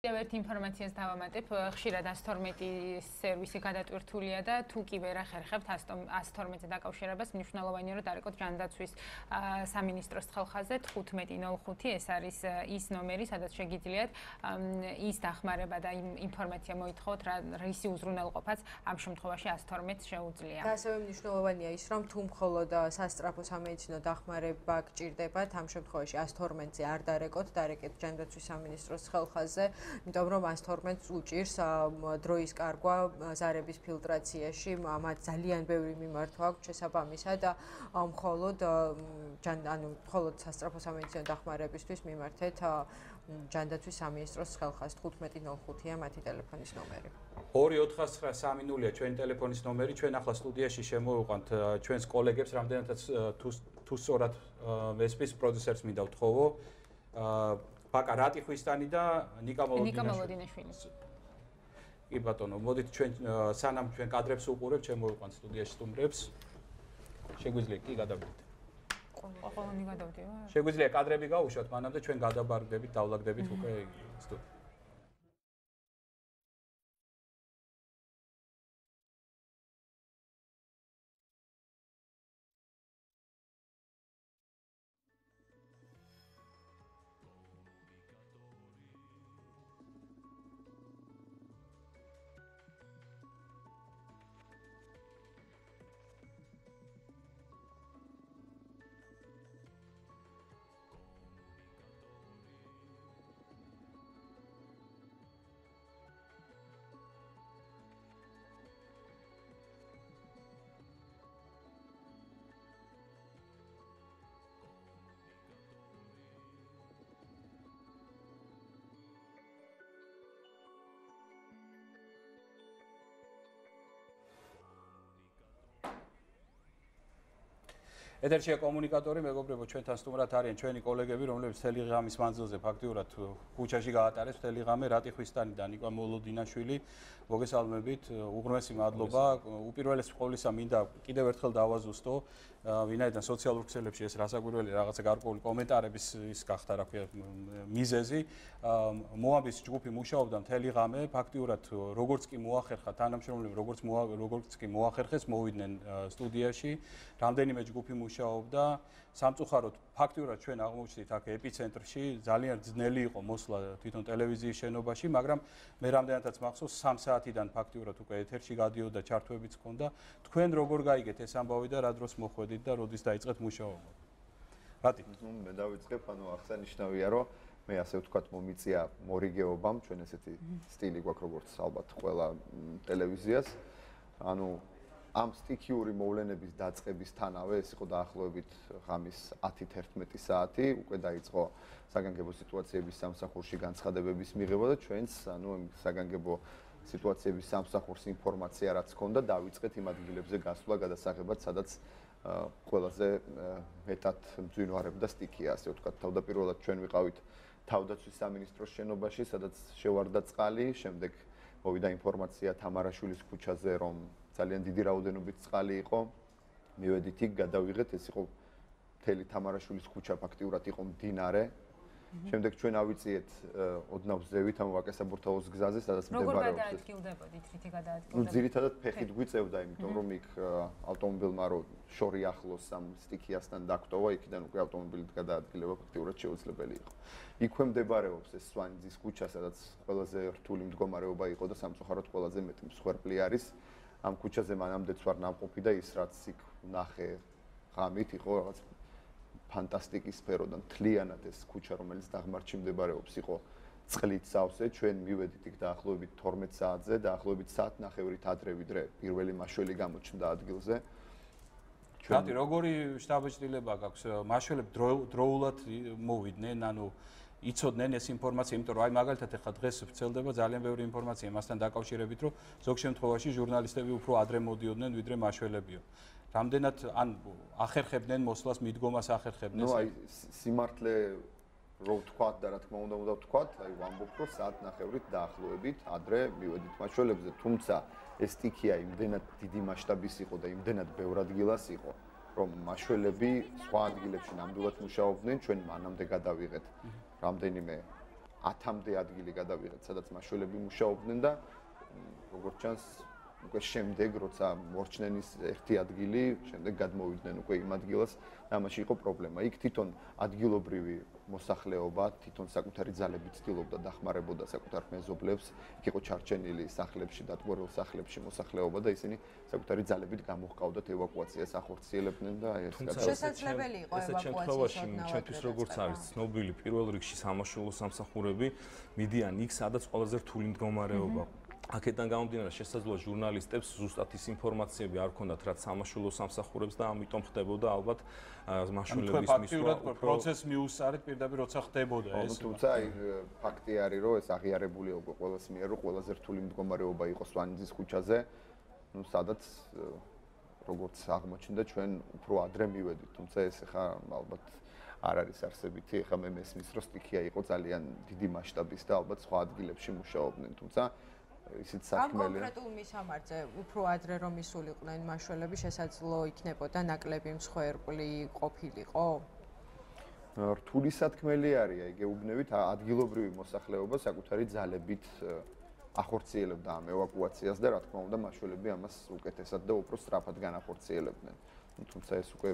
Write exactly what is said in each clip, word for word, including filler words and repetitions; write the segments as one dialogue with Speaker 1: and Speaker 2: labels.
Speaker 1: ერთ ინფორმაციას დავამატებ, ხშირად ას თორმეტი სერვისი გადატვირთულია და თუ კი ვერ ახერხებთ ას თორმეტზე დაკავშირებას, მნიშვნელოვანია რომ დარეკოთ ჯანდაცვის სამინისტროს ხელხაზე თხუთმეტი ნოლ ხუთი, ეს არის ის ნომერი, სადაც შეგიძლიათ ის დახმარება და იმ ინფორმაცია მოითხოვოთ, რისი უზრუნველყოფაც ამ შემთხვევაში ას თორმეტს შეუძლია.
Speaker 2: და ასევე მნიშვნელოვანია ის, რომ თუ მხოლოდ სასწრაფო სამედიცინო დახმარება გჭირდებათ, ამ შემთხვევაში ას თორმეტზე არ დარეკოთ, დარეკეთ ჯანდაცვის სამინისტროს ხელხაზე. იმიტომ რომ ას თორმეტს უჭირს დროის კარგვა ზარების ფილტრაციაში, მათ ძალიან ბევრი მიმართვა აქვს შესაბამისად და მხოლოდ ანუ მხოლოდ სასწრაფო სამედიცინო დახმარებისთვის მიმართეთ ჯანდაცვის სამინისტროს ხელხას თხუთმეტი ნოლ ხუთია მათი ტელეფონის ნომერი.
Speaker 3: ორი ოთხასცხრა სამი ნულია ჩვენი ტელეფონის ნომერი, ჩვენ ახლა სტუდიაში შემოვიყვანთ ჩვენს კოლეგებს, რამდენადაც თუ სწორად მესმის პროდიუსერს მინდა ვთხოვო. ბაკა რატიხვისტანი და ნიკა
Speaker 1: მოლოდინაშვილი.
Speaker 3: კი ბატონო, მოდით ჩვენ სანამ ჩვენ კადრებს უყურებთ, შემოვიყვანთ სტუდიაში სტუმრებს. შეგვიძლია კი გადავიდეთ.
Speaker 1: ყველანი გადავდივარ?
Speaker 3: შეგვიძლია კადრები გავუშვათ, მანამდე ჩვენ გადაბარგდებით, დავლაგდებით უკვე სტუდიაში. ეთერშია კომუნიკატორი, მეგობრებო, ჩვენთან სტუმრად არიან ჩვენი კოლეგები, რომლებიც მთელი ღამის მანძილზე ფაქტიურად ქუჩაში გაატარეს მთელი ღამე რატიხვისტანი და ნიკა მოლოდინაშვილი. მოგესალმებით, უღრმესი მადლობა. უპირველეს ყოვლისა მინდა კიდევ ერთხელ დავაზუსტო, ვინაიდან სოციალურ ქსელებში ეს რასაკვირველი რაღაცა გარკვეული კომენტარების ის გახდა, რა ქვია, მიზეზი. მოაბის ჯგუფი მუშაობდა მთელი ღამე, ფაქტიურად როგორც კი მოახერხა თანამშრომლები, როგორც როგორც კი მოახერხეს, მოვიდნენ სტუდიაში. რამდენიმე ჯგუფი მუშაობდა. სამწუხაროდ ფაქტიურად ჩვენ აღმოჩნდით აქ ეპიცენტრში, ძალიან ძნელი იყო მოსვლა თვითონ ტელევიზიის შენობაში, მაგრამ მე რამდენადაც მახსოვს სამ საათიდან ფაქტიურად უკვე ეთერში გადიოდა, ჩართვებიც ჰქონდა. თქვენ როგორ გაიგეთ ეს ამბავი და რა დროს მოხვედით და როდის დაიწყეთ მუშაობა? რატი?
Speaker 4: მე დავიწყებ, ანუ აღსანიშნავია, რომ მე ასე ვთქვათ მომიწია მორიგეობამ, ჩვენ ესეთი სტილი გვაქვს როგორც ალბათ ყველა ტელევიზიას. ანუ ამ სტიქიური მოვლენების დაწყებისთანავე, ეს იყო დაახლოებით ღამის ათი თერთმეტი საათი, უკვე დაიწყო საგანგებო სიტუაციების სამსახურში განცხადებების მიღება და ჩვენს, ანუ საგანგებო სიტუაციების სამსახურს ინფორმაცია რაც ჰქონდა, დავიწყეთ იმ ადგილებზე გასვლა, გადასაღებად, სადაც ყველაზე მეტად მძვინვარებდა სტიქია, ასე ვთქვათ, თავდაპირველად ჩვენ ვიყავით თავდაცვის სამინისტროს შენობაში, სადაც შევარდა წყალი, შემდეგ მოვიდა ინფორმაცია თამარაშვილის ქუჩაზე, რომ ძალიან დიდი რაოდენობით წყალი იყო. მივედით იქ, გადავიღეთ, ეს იყო მთელი თამარაშვილის ქუჩა ფაქტიურად იყო მდინარე. შემდეგ ჩვენ ავიწიეთ ოდნავ ზევით ამ ვაკესაბურთაოს გზაზე, სადაც
Speaker 1: მდებარეობს. როგორ გადაადგილდებოდით, რითი გადაადგილდებოდით?
Speaker 4: ძირითადად ფეხით გვიწევდა, იმიტომ რომ იქ ავტომობილმა რო შორი ახლოს ამ სტიქიასთან დაგტოვა, იქიდან უკვე ავტომობილით გადაადგილება ფაქტიურად შეუძლებელი იყო. იქვე მდებარეობს ეს სვანიძის ქუჩა, სადაც ყველაზე რთული მდგომარეობა იყო და სამწუხაროდ ყველაზე მეტი მსხვერპლი არის. ამ ქუჩაზე მანამდეც ვარ ნამყოფი და ის რაც იქ ნახე ღამით იყო რაღაც ფანტასტიკის სფერო და მთლიანად ეს ქუჩა რომელიც დაღმართში მდებარეობს იყო წყლით სავსე. ჩვენ მივედით იქ დაახლოებით თორმეტ საათზე, დაახლოებით საათნახევრით ადრე ვიდრე პირველი მაშველი გამოჩნდა ადგილზე.
Speaker 3: ჩვენი როგორი შტაბ-ჭრილება გაქვს? მაშველები დროულად მოვიდნენ, ანუ იცოდნენ ეს ინფორმაცია, იმიტომ რომ აი მაგალითად ახლა დღეს ვრცელდება ძალიან ბევრი ინფორმაცია მასთან დაკავშირებით, რომ ზოგ შემთხვევაში ჟურნალისტები უფრო ადრე მოდიოდნენ ვიდრე მაშველებიო. რამდენად ან ახერხებდნენ მოსვლას, მიდგომას ახერხებდნენ?
Speaker 4: ნუ აი სიმართლე რო ვთქვათ და რა თქმა უნდა უნდა ვთქვათ, აი ვამბობ რომ საათნახევრით დაახლოებით ადრე მივედით მაშველებზე, თუმცა ეს სტიქია იმდენად დიდი მასშტაბის იყო და იმდენად ბევრ ადგილას იყო, რომ მაშველები სხვა ადგილებში ნამდვილად მუშაობდნენ, ჩვენ მანამდე გადავიღეთ რამდენიმე ათამდე ადგილი გადავიღეთ, სადაც მაშველები მუშაობდნენ და როგორც ჩანს უკვე შემდეგ როცა მორჩნენის ერთი ადგილი, შემდეგ გადმოვიდნენ უკვე იმ ადგილას და ამაში იყო პრობლემა. იქ თვითონ ადგილობრივი მოსახლეობა, თვითონ საკუთარი ძალებით ცდილობდა დახმარებოდა საკუთარ მეზობლებს, იქ იყო ჩარჩენილი სახლებში, დატბორილ სახლებში მოსახლეობა და ისინი საკუთარი ძალებით გამოჰყავდათ ევაკუაციას ახორციელებდნენ და ეს
Speaker 2: შესაძლებელი იყო ევაკუაცია.
Speaker 5: ჩემთვის როგორც არის ცნობილი, პირველ რიგში სამაშველო სამსახურები მიდიან იქ, სადაც ყველაზე რთული მდგომარეობა. აქედან გამომდინარე შესაძლოა ჟურნალისტებს ზუსტად ის ინფორმაციები არ ქონდათ რაც სამაშველო სამსახურებს და ამიტომ ხდებოდა ალბათ მაშველების მისვლა
Speaker 3: პროცესს მიუსარეთ პირდაპირ როცა ხდებოდა ეს
Speaker 4: თუმცა აი ფაქტი არის რომ ეს აღიარებულია უკვე ყველას მიერ რომ ყველაზე რთული მდგომარეობა იყო სვანიძის ქუჩაზე ну სადაც როგორც აღმოჩნდა ჩვენ უფრო ადრე მივედით თუმცა ეს ხა ალბათ არ არის არსებითი ხა მე მესმის რომ სტიქია იყო ძალიან დიდი მასშტაბის და ალბათ სხვა ადგილებში მუშაობდნენ თუმცა ისიც საქმეა.
Speaker 2: ამ კონკრეტულ მისამართზე უფრო ადრე რომ ისულიყვნენ მაშველები შესაძლო იქნებოდა ნაკლები მსხვერპლი ყოფილიყო?
Speaker 4: რთული სათქმელი არის, აი გეუბნებით ადგილობრივი მოსახლეობა საკუთარი ძალებით ახორციელებდა ამ ევაკუაციას და რა თქმა უნდა მაშველები ამას უკეთესად და უფრო სწრაფად განახორციელებდნენ. თუმცა ეს უკვე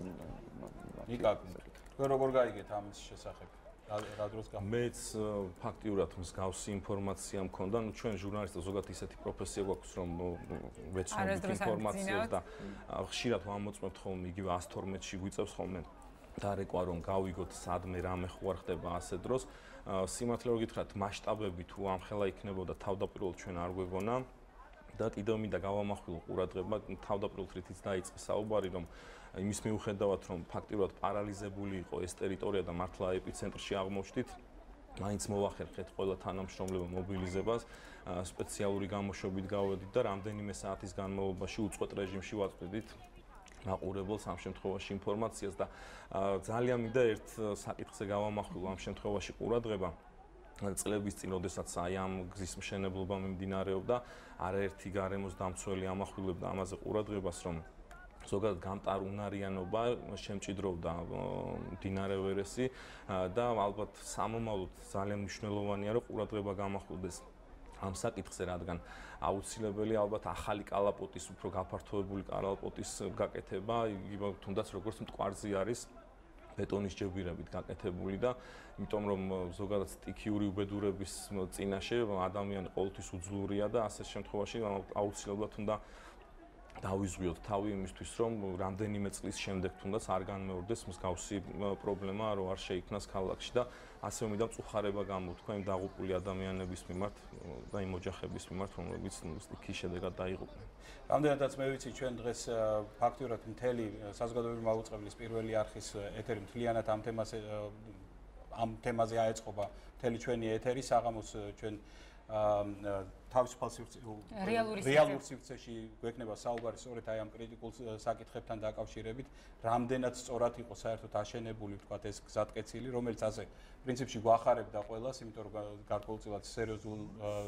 Speaker 3: ნიკა თქვენ როგორ გაიგეთ ამის შესახებ? რა დროს გამ
Speaker 5: მეც ფაქტიურად მსგავსი ინფორმაცია მქონდა, ну ჩვენ ჟურნალისტებს ზოგადად ისეთი პროფესია გვაქვს, რომ ვეცნობთ ინფორმაციას და ხშირად ვამოწმებთ ხოლმე იგივე ას თორმეტში გვიწევს ხოლმე დარეკვა რომ გავიგოთ სადმე რამე ხوار ხდება ასე დროს. სიმართლე რომ გითხრათ, მასშტაბები თუ ამხელა იქნებოდა თავდაპირველად ჩვენ არ გვეგონა და კიდევ მინდა გავამახვილო ყურადღება თავდაპირველად რითიც დაიწყე საუბარი რომ იმის მიუხედავად რომ ფაქტიურად პარალიზებული იყო ეს ტერიტორია და მართლა ეპიცენტრში აღმოჩნდით, მაინც მოვახერხეთ ყველა თანამშრომლობა მობილიზებას, სპეციალური გამოშვებით გავედით და რამდენიმე საათის განმავლობაში უწყვეტ რეჟიმში ვაწვდით მაყურებელს ამ შემთხვევაში ინფორმაციას და ძალიან მინდა ერთ საკითხზე გავამახვილო ამ შემთხვევაში ყურადღება. წლების წინ, როდესაც აი ამ გზის მშენებლობა მიმდინარეობდა, არაერთი გარემოს დამცველი ამახვილებდა ამაზე ყურადღებას, რომ ზოგადად გამტარუნარიანობა შემჭიდროვდა მდინარე ვერესი და ალბათ სამომავლოდ ძალიან მნიშვნელოვანია რომ ყურადღება გამახვილდეს ამ საკითხზე, რადგან აუცილებელი ალბათ ახალი კალაპოტის, უფრო გაფართოებული კალაპოტის გაკეთება, იგივე თუნდაც როგორც მტკვარზე არის ბეტონის ჯებირებით გაკეთებული და იმიტომ რომ ზოგადად სტიქიური უბედურების წინაშე ადამიანი ყოველთვის უძლურია და ასე შემთხვევაში აუცილებლად უნდა დავიზღვიოთ თავი იმისთვის, რომ რამდენიმე წლის შემდეგ თუნდაც არ განმეორდეს მსგავსი პრობლემა, რომ არ შეიქმნას ქალაქში და ასევე მინდა მწუხარება გამოთქვა იმ დაღუპული ადამიანების მიმართ და იმ ოჯახების მიმართ, რომლებიც სტიქის შედეგად დაიღუპნენ.
Speaker 3: რამდენადაც მე ვიცი, ჩვენ დღეს ფაქტიურად მთელი საზოგადოებრივი მაუწყებლის პირველი არხის ეთერი მთლიანად ამ თემაზე ამ თემაზე აეწყობა მთელი ჩვენი ეთერი საღამოს ჩვენ თავისუფალ რეალურ სივრცეში გვექნება საუბარი სწორედ აი ამ კრიტიკულ საკითხებთან დაკავშირებით, რამდენად სწორად იყო საერთოდ აშენებული, ვთქვათ, ეს გზატკეცილი, რომელიც ასე პრინციპში გვახარებდა ყველას, იმიტომ რომ გარკვეულწილად სერიოზულ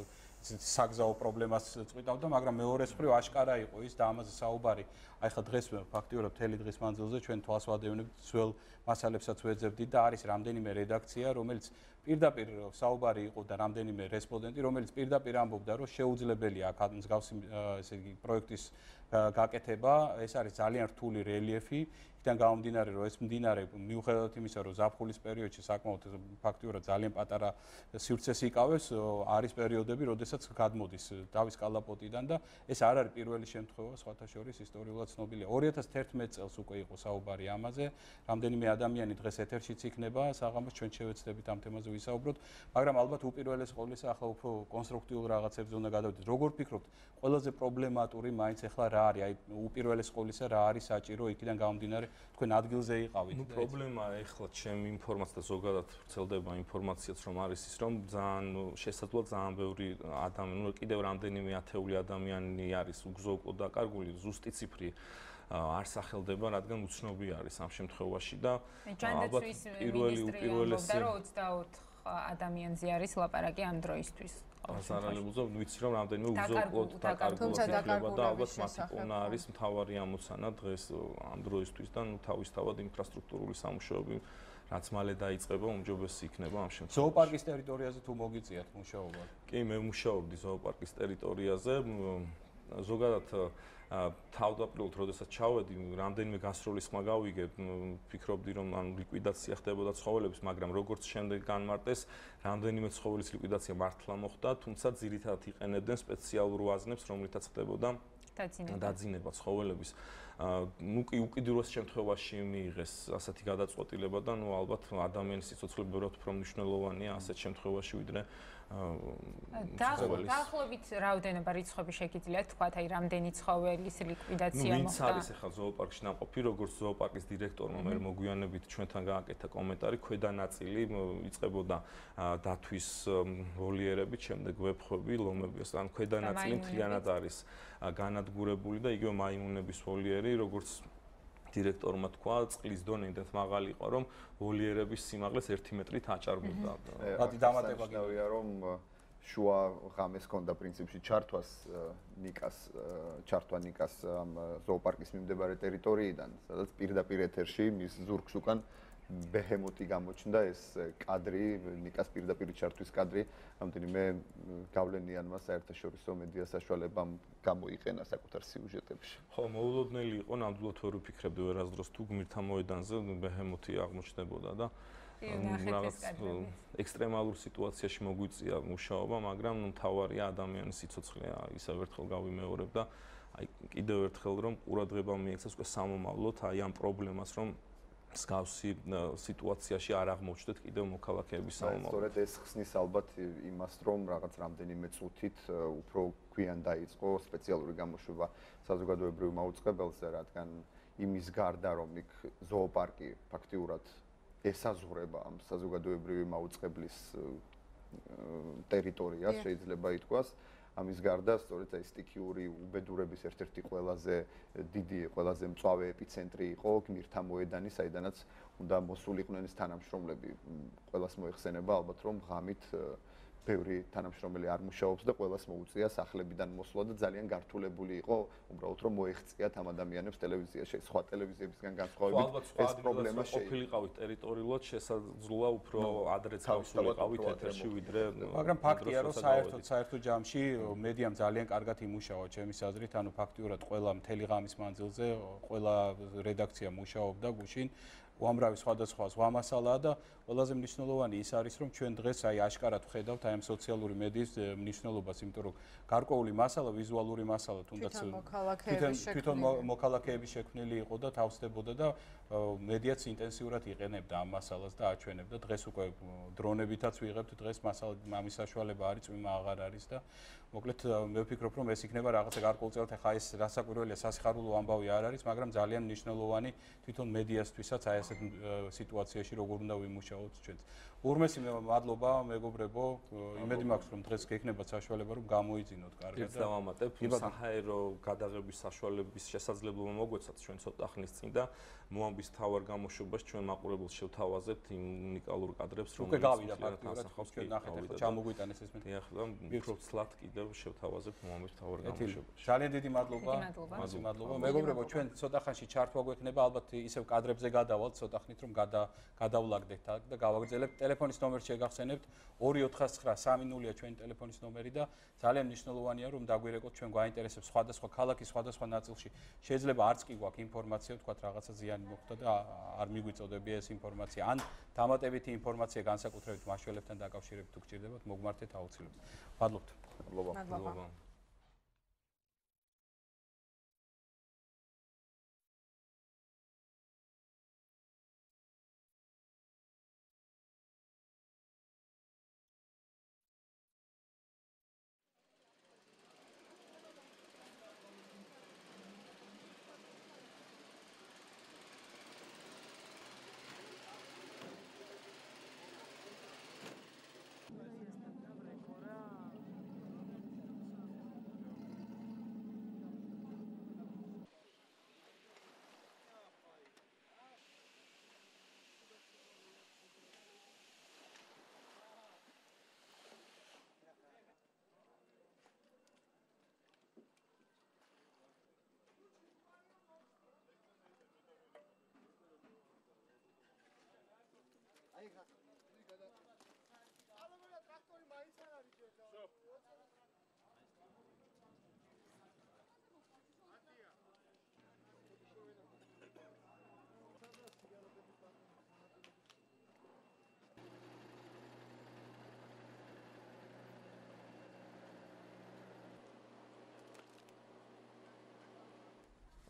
Speaker 3: საგზაო პრობლემას წვითავდა, მაგრამ მეორე მხრივ აშკარა იყო ის და ამაზე საუბარი. აი ხა დღეს ფაქტიურად მთელი დღის მანძილზე ჩვენ თვალს ვადევნებთ ძველ მასალებსაც ვეძებდით და არის რამდენიმე რედაქცია, რომელიც პირდაპირ საუბარი იყო და რამდენიმე რესპონდენტი, რომელიც პირდაპირ ამბობდა, რომ შეუძლებელია აქ მსგავსი ესე იგი პროექტის გაკეთება, ეს არის ძალიან რთული რელიეფი. იქიდან გამომდინარე, რომ ეს მდინარე მიუხედავად იმისა, რომ ზაფხულის პერიოდში საკმაოდ ფაქტიურად ძალიან პატარა სივრცეს იკავებს, არის პერიოდები, როდესაც გადმოდის დავის კალაპოტიდან და ეს არ არის პირველი შემთხვევა, სხვათა შორის ისტორიულად ცნობილია. ორი ათას თერთმეტ წელს უკვე იყო საუბარი ამაზე, რამდენიმე ადამიანი დღეს ეთერშიც იქნება, საღამოს ჩვენ შევეცდებით ამ თემაზე ვისაუბროთ, მაგრამ ალბათ უპირველეს ყოვლისა ახლა უფრო კონსტრუქტიულ რაღაცებზე უნდა გადავიდეთ. როგორ ფიქრობთ, ყველაზე პრობლემატური მაინც ახლა რა არის? აი უპირველეს ყოვლისა რა არის საჭირო იქიდან გამომდინარე თქვენ ადგილზე იყავით.
Speaker 5: ნუ პრობლემა ახლა ჩემი ინფორმაცია და ზოგადად ვრცელდება ინფორმაციაც რომ არის ის რომ ძალიან შესაძლოა ძალიან ბევრი ადამიანი, ნუ კიდევ რამდენიმე ათეული ადამიანი არის უგზო-უკვლოდ დაკარგული, ზუსტი ციფრი არ სახელდება, რადგან უცნობი არის ამ შემთხვევაში და
Speaker 1: ალბათ პირველი უპირველესი რომ ოცდაოთხ ადამიანზე არის ლაპარაკი ამ დროისთვის.
Speaker 5: ასარალებულზე ვიცი რომ რამდენიმე უგზო-უკვლოდ დაკარგული შეიძლება და ალბათ მათი პოვნა არის მთავარი ამოცანა დღეს ამ დროისთვის და ნუ თავისთავად ინფრასტრუქტურული სამუშაოები რაც მალე დაიწყება, უმჯობესი იქნება ამ შემთხვევაში.
Speaker 3: ზოოპარკის ტერიტორიაზე თუ მოგიწიათ მუშაობა?
Speaker 5: კი, მე ვმუშაობდი ზოოპარკის ტერიტორიაზე. ზოგადად თავდაპირველად, როდესაც ჩავედი, რამდენიმე გასროლის ხმა გავიგე, ფიქრობდი, რომ ან ლიკვიდაცია ხდებოდა ცხოველების, მაგრამ როგორც შემდეგ განმარტეს, რამდენიმე ცხოველის ლიკვიდაცია მართლა მოხდა, თუმცა ძირითადად იყენებდნენ სპეციალურ ვაზნებს, რომლითაც ხდებოდა დაძინება ცხოველების. ნუ კი უკიდურეს შემთხვევაში მიიღეს ასეთი გადაწყვეტილება და ნუ ალბათ ადამიანის სიცოცხლე ბევრად უფრო მნიშვნელოვანია ასეთ შემთხვევაში, ვიდრე
Speaker 1: დაახლოებით რაოდენობა რიცხვები შეგიძლიათ თქვათ, აი რამდენი ცხოველის ლიკვიდაცია
Speaker 5: მოხდა? ნუ ვინც
Speaker 1: მოხდა?
Speaker 5: არის ახლა ზოოპარკში ნაყოფი, როგორც ზოოპარკის დირექტორმა მე მოგვიანებით ჩვენთან გააკეთა კომენტარი, ქვედა ნაწილი იწყებოდა დათვის ვოლიერებით, შემდეგ ვეფხვები, ლომები, ან ქვედა ნაწილი მთლიანად არის განადგურებული და იგივე მაიმუნების ვოლიერი, როგორც დირექტორმა თქვა, წყლის დონე იმდენად მაღალი იყო, რომ ვოლიერების სიმაღლეს ერთი მეტრით აჭარბებდა.
Speaker 3: მათი დამატება
Speaker 4: გინდა რომ შუა ღამეს ჰქონდა პრინციპში ჩართვას ნიკას ჩართვა ნიკას ამ ზოოპარკის მიმდებარე ტერიტორიიდან, სადაც პირდაპირ ეთერში მის ზურგს უკან ბეჰემოთი გამოჩნდა ეს კადრი, ნიკას პირდაპირ ჩართვის კადრი, რამდენიმე გავლენიანმა საერთაშორისო მედია საშუალებამ გამოიყენა საკუთარ სიუჟეტებში.
Speaker 5: ხო, მოულოდნელი იყო, ნამდვილად ვერ ვფიქრებდი ვერასდროს თუ გმირთა მოედანზე ბეჰემოთი აღმოჩნდებოდა და რაღაც ექსტრემალურ სიტუაციაში მოგვიწია მუშაობა, მაგრამ ნუ მთავარია ადამიანის სიცოცხლე, ისევ ერთხელ გავიმეორებ და აი კიდევ ერთხელ რომ ყურადღება მიექცეს უკვე სამომავლოდ აი ამ პრობლემას, რომ მსგავსი სიტუაციაში არ აღმოჩნდეთ კიდევ მოქალაქეების სამომავლოდ.
Speaker 4: სწორედ ეს ხსნის ალბათ იმას, რომ რაღაც რამდენიმე წუთით უფრო გვიან დაიწყო სპეციალური გამოშვება საზოგადოებრივ მაუწყებელზე, რადგან იმის გარდა, რომ იქ ზოოპარკი ფაქტიურად ესაზღვრება ამ საზოგადოებრივი მაუწყებლის ტერიტორიას, შეიძლება ითქვას. ამის გარდა, სწორედ ეს სტიქიური უბედურების ერთ-ერთი ყველაზე დიდი, ყველაზე მწვავე ეპიცენტრი იყო გმირთა მოედანი, საიდანაც უნდა მოსულიყვნენ ეს თანამშრომლები. ყველას მოიხსენება ალბათ, რომ ღამით ბევრი თანამშრომელი არ მუშაობს და ყველას მოუწია სახლებიდან მოსვლა და ძალიან გართულებული იყო, უბრალოდ რომ მოეღწიათ ამ ადამიანებს ტელევიზიაში, სხვა ტელევიზიებისგან განსხვავებით ეს პრობლემა შეიძლება.
Speaker 5: ყოფილიყავით ტერიტორიულად, შესაძლოა უფრო ადრეც გავსულიყავით ეთერში, ვიდრე
Speaker 3: მაგრამ ფაქტია, რომ საერთოდ საერთო ჯამში მედიამ ძალიან კარგად იმუშავა, ჩემის აზრით, ანუ ფაქტიურად ყველა მთელი ღამის მანძილზე ყველა რედაქცია მუშაობდა გუშინ. უამრავი სხვადასხვა ზღვა მასალაა და ყველაზე მნიშვნელოვანი ის არის, რომ ჩვენ დღეს აი აშკარად ვხედავთ აი ამ სოციალური მედიის მნიშვნელობას, იმიტომ რომ გარკვეული მასალა, ვიზუალური მასალა, თუნდაც თვითონ მოქალაქეების შექმნილი იყო და თავსდებოდა და მედიაც ინტენსიურად იყენებდა ამ მასალას და აჩვენებდა. დღეს უკვე დრონებითაც ვიღებთ დღეს მასალა, ამის საშუალება არის, წვიმა აღარ არის და მოკლედ მე ვფიქრობ, რომ ეს იქნება რაღაცა გარკვეულწილად, ახლა ეს რასაკვირველია, სასიხარულო ამბავი არ არის, მაგრამ ძალიან მნიშვნელოვანი თვითონ მედიასთვისაც აი ასეთ სიტუაციაში როგორ უნდა ვიმუშაოთ ჩვენც. ურმესი მადლობა მეგობრებო, იმედი მაქვს, რომ დღეს გექნებათ საშუალება, რომ გამოიძინოთ კარგად.
Speaker 5: და დავამატებ, საჰაერო გადაღების საშუალების შესაძლებლობა მოგვეცათ ჩვენ ცოტა ხნის წინ და მოამბის თავარ გამოშვებას ჩვენ მაყურებელს შევთავაზებთ იმ უნიკალურ კადრებს,
Speaker 3: რომელიც უკვე გავიდა ფაქტობრივად, ჩვენ ნახეთ, ახლა ჩამოგვიტანეს ეს მე.
Speaker 5: ახლა უფრო ცლად კიდევ შევთავაზებთ მოამბის თავარ გამოშვებას.
Speaker 3: ძალიან დიდი მადლობა. მადლობა. მეგობრებო, ჩვენ ცოტა ხანში ჩართვა გვექნება, ალბათ ისევ კადრებზე გადავალთ ცოტა ხნით, რომ გადავლაგდეთ და გავაგრძელებთ. ტელეფონის ნომერს შეგახსენებთ ორი ოთხას ცხრა სამი ნულია ჩვენი ტელეფონის ნომერი და ძალიან მნიშვნელოვანია რომ დაგვირეკოთ ჩვენ გვაინტერესებს სხვადასხვა ქალაქის სხვადასხვა ნაწილში შეიძლება არც კი გვაქვს ინფორმაცია თქვათ რაღაცა ზიანი მოხდა და არ მიგვიწოდებია ეს ინფორმაცია ან დამატებითი ინფორმაცია განსაკუთრებით მაშველებთან დაკავშირებით თუ გჭირდებათ მოგმართეთ აუცილებლად. მადლობთ.
Speaker 2: მადლობა.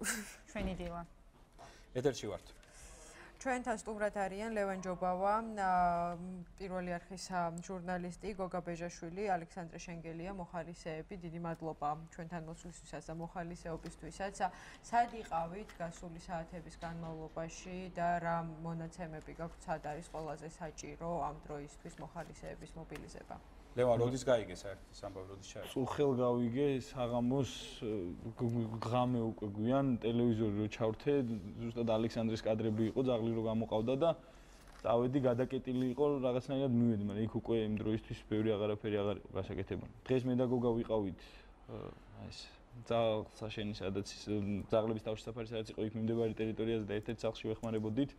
Speaker 1: ჩვენი დილა.
Speaker 3: ეთერში ვართ.
Speaker 2: ჩვენთან სტუმრად არიან ლევან ჯობავა, პირველი არხის ჟურნალისტი, გოგა ბეჟაშვილი, ალექსანდრე შენგელია, მოხალისეები. დიდი მადლობა ჩვენთან მოსვლისთვისაც და მოხალისეობისთვისაც. სად იყავით გასული საათების განმავლობაში და რა მონაცემები გაქვთ, სად არის ყველაზე საჭირო ამ დროისთვის მოხალისეების მობილიზება?
Speaker 3: ლევან, როდის გაიგე საერთოდ სამბავი, როდის ჩაიგე?
Speaker 6: სულ ხელ გავიგე საღამოს ღამე უკვე გვიან ტელევიზორი რო ჩავრთე, ზუსტად ალექსანდრეს კადრები იყო, ძაღლი რო გამოყავდა და წავედი, გადაკეტილი იყო, რაღაცნაირად მივედი, მაგრამ იქ უკვე იმ დროისთვის ბევრი აღარაფერი აღარ იყო გასაკეთებელი. დღეს მე და გოგა ვიყავით აი ეს ძაღლსაშენი, სადაც ძაღლების თავშესაფარი სადაც იყო, იქ მიმდებარი ტერიტორიაზე და ერთ-ერთ სახლში ვეხმარებოდით.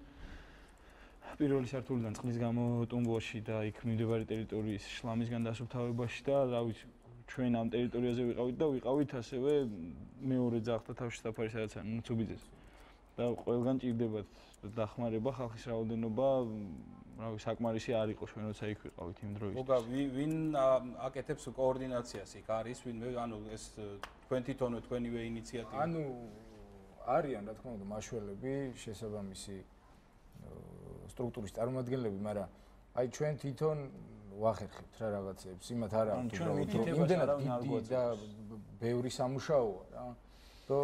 Speaker 6: პირველი სართულიდან წყლის გამოტუმბოში და იქ მიმდებარი ტერიტორიის შლამისგან დასუფთავებაში და რა ვიცი ჩვენ ამ ტერიტორიაზე ვიყავით და ვიყავით ასევე მეორე ძაღლთა თავშესაფარი სადაც არის მუცუბიძეს და ყველგან ჭირდებათ დახმარება ხალხის რაოდენობა რა ვიცი საკმარისი არ იყო ჩვენ როცა იქ ვიყავით იმ დროისთვის.
Speaker 3: გოგა ვინ აკეთებს კოორდინაციას იქ არის ვინმე ანუ ეს თქვენ თვითონვე თქვენივე ინიციატივა?
Speaker 7: ანუ არიან რა თქმა უნდა მაშველები შესაბამისი სტრუქტურის წარმომადგენლები, მაგრამ აი ჩვენ თვითონ ვახერხებთ რა რაღაცებს, იმათ არა
Speaker 6: აქვს უბრალოდ იმდენად დიდი და ბევრი სამუშაოა რა. და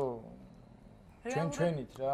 Speaker 6: ჩვენ ჩვენით რა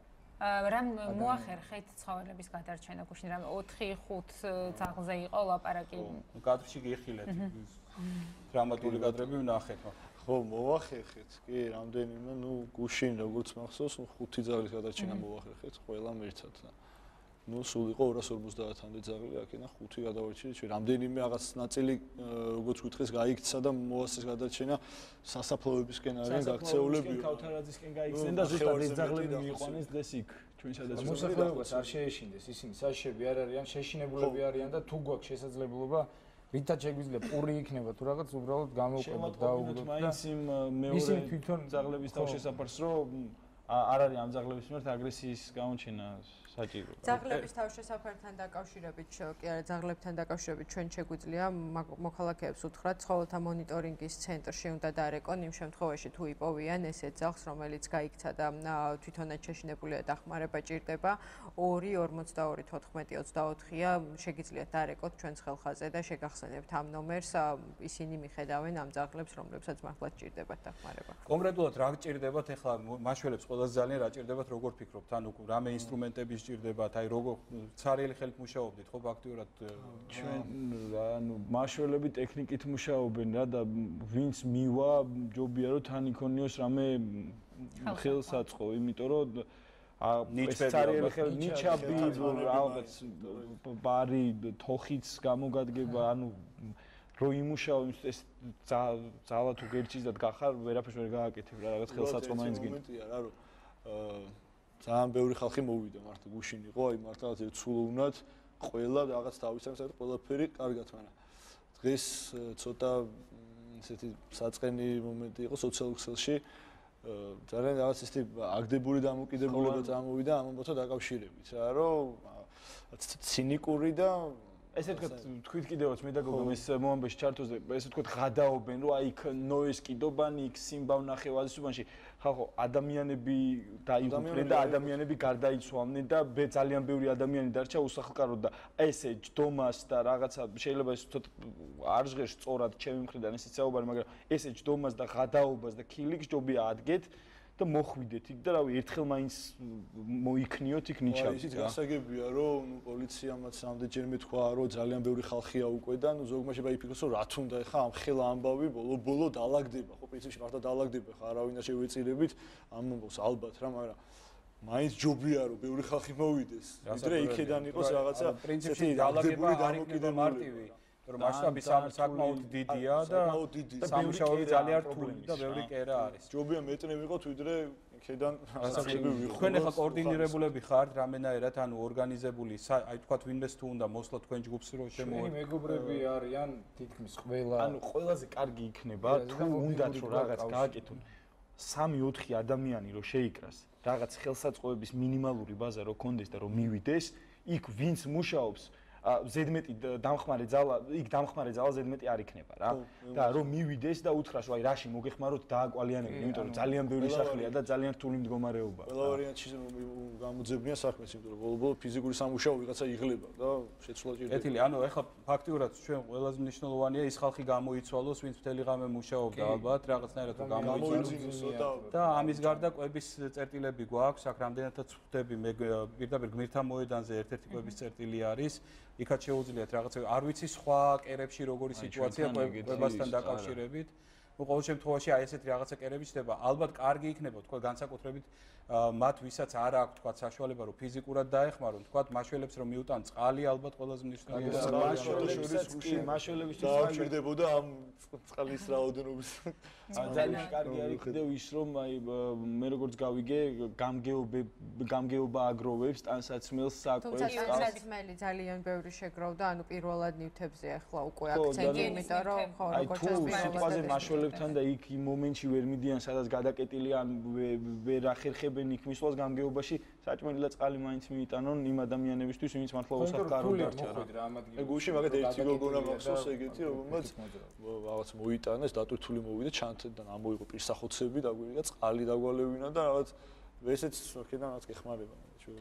Speaker 1: რამ მოახერხეთ ცხოველების გადარჩენა გუშინ რამ ოთხი ხუთ ძაღლზე იყო ლაპარაკი.
Speaker 3: კადრში გიხილეთ. დრამატული კადრები ვნახეთ.
Speaker 8: ხო, მოახერხეთ. კი, რამდენიმე, ნუ გუშინ როგორც მახსოვს, ხუთი ძაღლის გადარჩენა მოახერხეთ ყველამ ერთად. ნუ სულ იყო ორას ორმოცდაათამდე ძაღლი აქედან ხუთი გადავარჩინეთ ჩვენ. რამდენიმე რაღაც ნაწილი როგორც გითხეს გაიქცა და მოასწრეს გადარჩენა სასაფლაოებისკენ არიან გაქცეულები.
Speaker 6: ქავთარაძისკენ გაიქცნენ და ზუსტად ეს ძაღლები მიიყვანეს დღეს იქ ჩვენ სადაც
Speaker 7: მოსახლეობას არ შეეშინდეს ისინი საშები არ არიან, შეშინებულები არიან და თუ გვაქვს შესაძლებლობა რითაც შეგვიძლია პური იქნება თუ რაღაც უბრალოდ გამოვყენოთ და უბრალოდ
Speaker 6: მაინც იმ მეორე თვითონ ძაღლების თავშესაფარს რომ არ არის ამ ძაღლების მიმართ აგრესიის გამოჩენა საჭირო.
Speaker 2: ძაღლების თავშესაფართან დაკავშირებით, კი არა, ძაღლებთან დაკავშირებით ჩვენ შეგვიძლია მოქალაქეებს უთხრათ, ცხოველთა მონიტორინგის ცენტრში უნდა დარეკონ იმ შემთხვევაში თუ იპოვიან ესეთ ძაღლს, რომელიც გაიქცა და თვითონაც შეშინებულია დახმარება ჭირდება. ორი ორმოცდაორი თოთხმეტი ოცდაოთხია შეგიძლიათ დარეკოთ ჩვენს ხელხაზე და შეგახსენებთ ამ ნომერს. ისინი მიხედავენ ამ ძაღლებს, რომლებსაც მართლაც ჭირდებათ დახმარება.
Speaker 3: კონკრეტულად რა ჭირდებათ ახლა მაშველებს ყველაზე ძალიან რა ჭირდებათ, როგორ ფიქრობთ, ანუ რამე ინსტრუმენტები ჭირდებათ, აი როგორ ცარიელი ხელით მუშაობდით ხო ფაქტიურად
Speaker 6: ჩვენ ანუ მაშველები ტექნიკით მუშაობენ რა და ვინც მივა ჯობია რომ თან იქონიოს რამე ხელსაწყო, იმიტომ რომ ეს ცარიელი ხელი ნიჩაბი რაღაც ბარი თოხიც გამოგადგება, ანუ რო იმუშაო ეს ძალა თუ გერჩის და გახარ ვერაფერს ვერ გააკეთებ რა რაღაც ხელსაწყო მაინც გინდა.
Speaker 8: მომენტია რა რომ ძალიან ბევრი ხალხი მოვიდა მართლა გუშინ იყო აი მართლა ცულოვნად ყველა რაღაც თავისთან საერთოდ ყველაფერი კარგად მაგრამ დღეს ცოტა ესეთი საწყენი მომენტი იყო სოციალურ ქსელში ძალიან რაღაც ესეთი აგდებული დამოკიდებულება წამოვიდა ამ მომენტთან დაკავშირებით რა რომ ცინიკური და
Speaker 6: ესე თქვა თქვით კიდევაც მე და გოგო ეს მომენტში ჩართოს და ესე თქვა ღადაობენ რომ აი იქ ნოეს კიდობანი იქ სიმბავ ნახევარისუბანში ხალხო ადამიანები დაიღუპნენ და ადამიანები გარდაიცვალნენ და ძალიან ბევრი ადამიანი დარჩა უსახლკაროდ და ესე ჯდომას და რაღაცა შეიძლება ეს თოთ არ ჟღერს სწორად ჩემი მხრიდან ესეც საუბარი მაგრამ ესე ჯდომას და ღადაობას და ქილიქს ჯობია ადგეთ და მოხვიდეთ იქ და რავი ერთხელ მაინც მოიქნიოთ იქ ნიჩაბი.
Speaker 8: ისიც გასაგებია რომ ნუ პოლიციამაც ამდენჯერმე თქვა რომ ძალიან ბევრი ხალხია უკვე და ნუ ზოგმა შეიძლება იფიქროს რომ რა თუნდა ხა ამ ხელა ამბავი ბოლო-ბოლო დაალაგდება ხო პრინციპში მართლა დაალაგდება ხა არავინ არ შევეწირებით ამ მომბოლს ალბათ რა მაგრამ მაინც ჯობია რომ ბევრი ხალხი მოვიდეს. ვიდრე იქედან იყოს რაღაცა
Speaker 3: პრინციპში დაალაგება არ იქნება მარტივი. რომ მასშტაბი საკმაოდ დიდია და სამუშაოები ძალიან რთული და ბევრი კერა არის.
Speaker 8: ჯობია მეტრე ვიყოთ ვიდრე იქედან ასაკები ვიყოთ.
Speaker 3: თქვენ ახლა კოორდინირებულები ხართ რამენაერად ანუ ორგანიზებული აი თქვათ ვინმეს თუ უნდა მოსლა თქვენ ჯგუფს რომ შემო
Speaker 7: ჩვენი მეგობრები არიან თითქმის ყველა
Speaker 6: ანუ ყველაზე კარგი იქნება თუ უნდათ რომ რაღაც გააკეთონ სამი ოთხი ადამიანი რომ შეიკრას რაღაც ხელსაწყოების მინიმალური ბაზა რო კონდეს და რომ მივიდეს იქ ვინც მუშაობს ზედმეტი დამხმარე ძალა, იქ დამხმარე ძალა ზედმეტი არ იქნება რა. და რომ მივიდეს და უთხრას, აი რაში მოგეხმაროთ დააკვალიანებინე, იმიტომ რომ ძალიან ბევრი სახლია და ძალიან რთული მდგომარეობაა.
Speaker 8: ყველა ვარიანტში გამოძებნია საქმეს, იმიტომ რომ ბოლო-ბოლო ფიზიკური სამუშაო ვიღაცა იღლება და შეცვლა ჭირდება.
Speaker 3: ეთილი, ანუ ეხლა ფაქტიურად ჩვენ ყველაზე მნიშვნელოვანია ის ხალხი გამოიცვალოს, ვინც მთელი ღამე მუშაობდა ალბათ, რაღაცნაირად თუ გამოიცვალოს და ამის გარდა კვების წერტილები გვაქვს, აქ რამდენადაც ხვდები მე პირდაპირ გმირთა მოედანზე ერთ-ერთი კვების წერტილი არის. იქაც შეუძლიათ რაღაცა არ ვიცი სხვა კერებში როგორი სიტუაცია კვებასთან დაკავშირებით. ну ყოველ შემთხვევაში აი ესეთი რაღაცა კერები ხდება. ალბათ კარგი იქნება თქვა განსაკუთრებით მათ ვისაც არ აქვს თქვა საშუალება რომ ფიზიკურად დაეხმარონ, თქვა მაშველებს რომ მიუტან წყალი ალბათ ყველაზე მნიშვნელოვანია.
Speaker 6: მაშველებსაც კი, მაშველებისთვის
Speaker 8: დააჭირდებოდა ამ წყლის რაოდენობის.
Speaker 6: ძალიან კარგი არის კიდევ ის რომ აი მე როგორც გავიგე გამგეობებ გამგეობა აგროვებს ტანსაცმელს საკვებს
Speaker 2: წყალს. თუმცა ტანსაცმელი ძალიან ბევრი შეგროვდა, ანუ პირველად ნივთებზე ახლა უკვე აქცენტი, იმიტომ რომ ხო როგორც
Speaker 6: სიტყვაზე მაშველებთან და იქ იმ მომენტში ვერ მიდიან სადაც გადაკეტილი ან ვერ ახერხებენ იქ მისვლას გამგეობაში, საჭმელი და წყალი მაინც მიიტანონ იმ ადამიანებისთვის, ვინც მართლა უსაფრთხო დარჩა რა.
Speaker 8: აი გუში მაგათ ერთი გოგონა მახსოვს ეგეთი რომელმაც რაღაც მოიტანეს, დატვირთული მოვიდა ჩანთედან ამოიღო პირსახოცები და გვირა წყალი დაგვალევინა და რაღაც ესეც ხიდან რაც გეხმარება.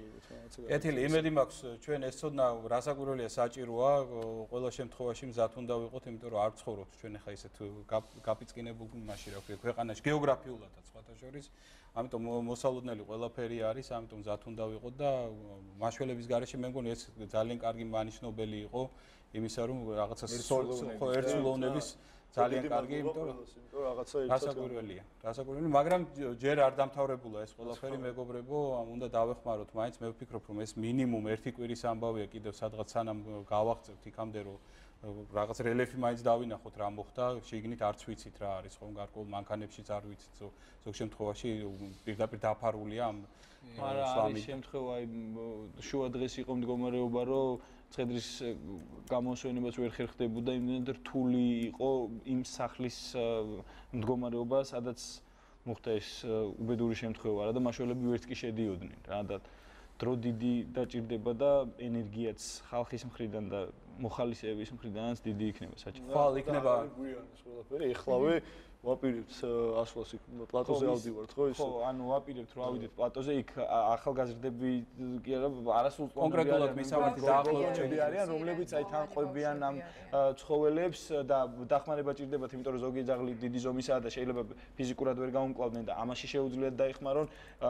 Speaker 3: ეთილი, იმედი მაქვს ჩვენ ეს ცოდნა რასაკვირველია საჭიროა, ყველა შემთხვევაში მზად უნდა ვიყოთ, იმიტომ რომ არ ცხოვრობთ ჩვენ ახლა ისეთ გაპიწყინებულ მაშინ რა ქვია, ქვეყანაში გეოგრაფიულადაც სხვათა შორის, ამიტომ მოსალოდნელი ყველაფერი არის, ამიტომ მზად უნდა ვიყოთ და მაშველების გარეშე მე მგონი ეს ძალიან კარგი მანიშნობელი იყო იმისა, რომ რაღაცა ერთსულოვნების ძალიან კარგი, იმიტომ რომ
Speaker 8: რაღაცა
Speaker 3: რასაკვირველია. რასაკვირველია, მაგრამ ჯერ არ დამთავრებულა ეს ყველაფერი, მეგობრებო, უნდა დავეხმაროთ, მაინც მე ვფიქრობ, რომ ეს მინიმუმ ერთი კვირის ამბავია კიდევ სადღაც სანამ გავაღწევთ იქამდე, რომ რაღაც რელეფი მაინც დავინახოთ რა მოხდა, შეგინით არც ვიცით რა არის, ხომ გარკვეულ მანქანებშიც არ ვიცით, ზოგ შემთხვევაში პირდაპირ დაფარულია ამ
Speaker 6: მაგრამ არის შემთხვევა, აი შუა დღეს იყო მდგომარეობა, რომ ცხედრის გამოსვენებაც ვერ ხერხდებოდა, იმდენად რთული იყო იმ სახლის მდგომარეობა, სადაც მოხდა ეს უბედური შემთხვევა რა და მაშველები ვერც კი შედიოდნენ რა და დრო დიდი დაჭირდება და ენერგიაც ხალხის მხრიდან და მოხალისეების მხრიდანაც დიდი იქნება საჭირო.
Speaker 3: ხვალ იქნება
Speaker 8: გვიანის ყველაფერი, ეხლავე ვაპირებთ ასვლას იქ პლატოზე ავდივართ ხო ისე?
Speaker 6: ხო, ანუ ვაპირებთ რომ ავიდეთ პლატოზე, იქ ახალგაზრდები კი არა, არასულ
Speaker 3: კონკრეტულად მისამართი
Speaker 6: დაახლოებები არიან, რომლებიც აი თან ყვებიან ამ ცხოველებს და დახმარება ჭირდებათ, იმიტომ რომ ზოგი ძაღლი დიდი ზომისაა და შეიძლება ფიზიკურად ვერ გაუმკლავდნენ და ამაში შეუძლიათ დაეხმარონ.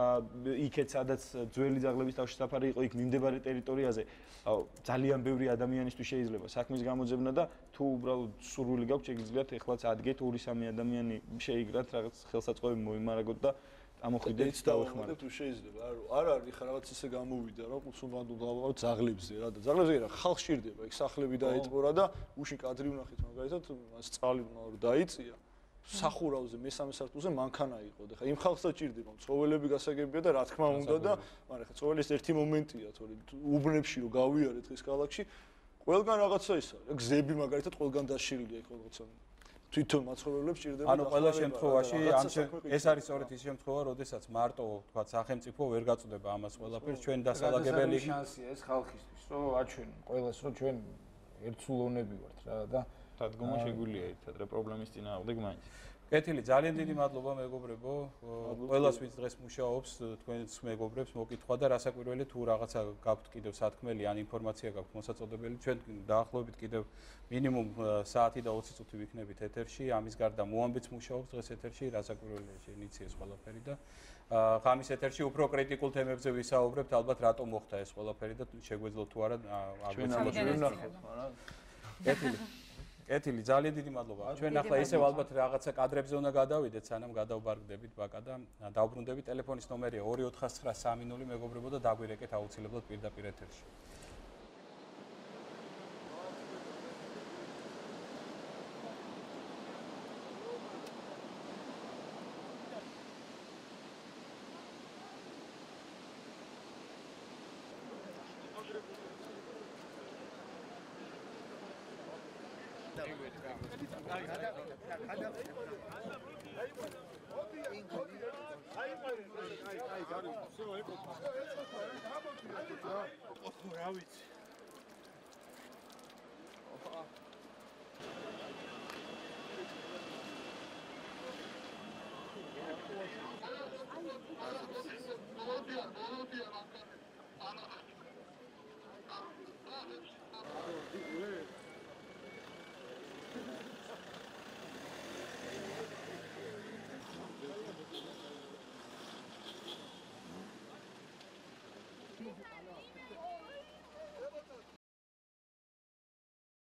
Speaker 6: იქეთ სადაც ძველი ძაღლების თავში საფარი იყო, იქ მიმდებარე ტერიტორიაზე ძალიან ბევრი ადამიანისთვის შეიძლება საქმის გამოძებნა და თუ უბრალოდ სურვილი გაქვთ, შეგიძლიათ ეხლაც ადგეთ ორი სამი ადამიანი შეიგრათ რაღაც ხელსაწყოები მოიმარაგოთ და ამოხვიდეთ და
Speaker 8: დავეხმაროთ თუ შეიძლება. არ არის ხა რაღაც ისე გამოვიდა რა, უცნობად დავავართ ძაღლებზე რა და ძაღლებზე რა ხალხს ჭირდება, იქ სახლები დაიწყორა და უშინ კადრი ვნახეთ მაგალითად, მას წყალი რომ დაიწია. სახურავზე მესამე სართულზე მანქანა იყო და ხა იმ ხალხსაც ჭირდება, ცხოველები გასაგებია და რა თქმა უნდა და მაგრამ ხა ცხოველის ერთი მომენტია, თორე უბნებში რომ გავიარეთ დღეს ქალაქში, ყველგან რაღაცა ის არის. გზები მაგალითად ყველგან დაშლილია იქ რაღაცა. თვითონ მაცხოვრებლებს ჭირდება.
Speaker 3: ანუ ყველა შემთხვევაში ამ ეს არის სწორედ ის შემთხვევა, როდესაც მარტო თქვა სახელმწიფო ვერ გაწუდება ამას ყველაფერს, ჩვენ დასალაგებელი
Speaker 7: შანსია ეს ხალხისთვის, რომ აჩვენონ ყველას, რომ ჩვენ ერთსულოვნები ვართ რა და
Speaker 6: დადგომა შეგვიძლია ერთად რა პრობლემის წინააღმდეგ მაინც.
Speaker 3: კეთილი, ძალიან დიდი მადლობა მეგობრებო. ყველას ვინც დღეს მუშაობს, თქვენს მეგობრებს მოკითხვა და რასაკვირველი თუ რაღაცა გაქვთ კიდევ სათქმელი ან ინფორმაცია გაქვთ მოსაწოდებელი, ჩვენ დაახლოებით კიდევ მინიმუმ საათი და ოცი წუთი ვიქნებით ეთერში. ამის გარდა მოამბეც მუშაობს დღეს ეთერში, რასაკვირველია შეინიციეს ყველაფერი და ღამის ეთერში უფრო კრიტიკულ თემებზე ვისაუბრებთ, ალბათ რატომ მოხდა ეს ყველაფერი და შეგვეძლო თუ არა აგვეცილოთ. კეთილი კეთილი, ძალიან დიდი მადლობა. ჩვენ ახლა ისევ ალბათ რაღაცა კადრებზე უნდა გადავიდეთ, სანამ გადავბარგდებით ბაკა და დავბრუნდებით. ტელეფონის ნომერია ორი ოთხ ცხრა სამი ნული მეგობრებო და დაგვირეკეთ აუცილებლად პირდაპირ ეთერში.
Speaker 8: რა ვიცი